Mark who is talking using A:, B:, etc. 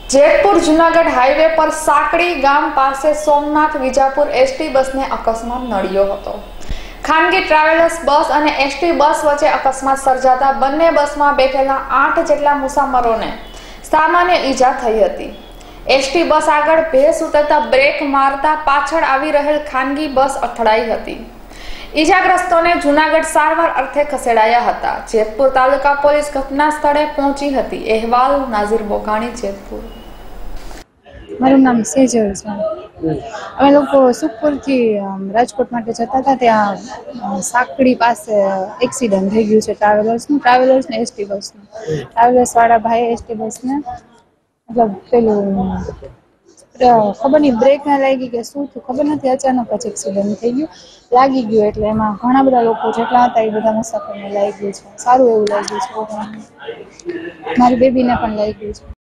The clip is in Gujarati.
A: જેતપુર જૂનાગઢ હાઈવે પર સાંકડી ગામ પાસે સોમનાથ વિજાપુર એસટી બસને અકસ્માત નડ્યો હતો। ખાનગી ટ્રાવેલર્સ બસ અને એસટી બસ વચ્ચે અકસ્માત સર્જાતા બંને બસમાં બેઠેલા 8 જેટલા મુસાફરોને સામાન્ય ઈજા થઈ હતી। એસટી બસ આગળ ભેંસ ઉતરતા બ્રેક મારતા પાછળ આવી રહેલ ખાનગી બસ અથડાઈ હતી। ઈજાગ્રસ્તોને જૂનાગઢ સારવાર અર્થે ખસેડાયા હતા। જેતપુર તાલુકા પોલીસ ઘટના સ્થળે પહોંચી હતી। અહેવાલ નાઝીર બોઘાણી, જેતપુર।
B: મારું નામ સેજલ છે। અમે લોકો સુખપુરથી રાજકોટ માટે જતા હતા, ત્યાં સાંકડી પાસે એક્સિડન્ટ થઈ ગયું છે ટ્રાવેલર્સ ને એસટી બસનું। ટ્રાવેલર્સ વાળા ભાઈ એસટી બસને મતલબ પેલું ખબર નહીં બ્રેક ના લાગી કે શું થયું ખબર નથી, અચાનક જ એક્સિડન્ટ થઈ ગયું। લાગી ગયું એટલે એમાં ઘણા બધા લોકો જેટલા હતા એ બધા મુસાફરને લાગી ગયું છે। સારું એવું લાગ્યું છે, મારી બેબીને પણ લાગી ગયું છે।